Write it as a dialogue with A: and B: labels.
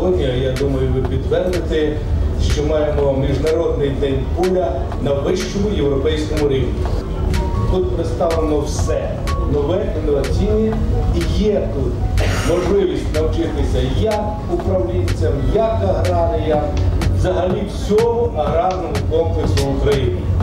A: сьогодні, а я думаю, ви підтвердите, що маємо Міжнародний день поля на вищому європейському рівні. Тут представлено все нове, інноваційне, і є тут можливість навчитися як управлінцям, як аграріям, взагалі всьому аграрному комплексу України.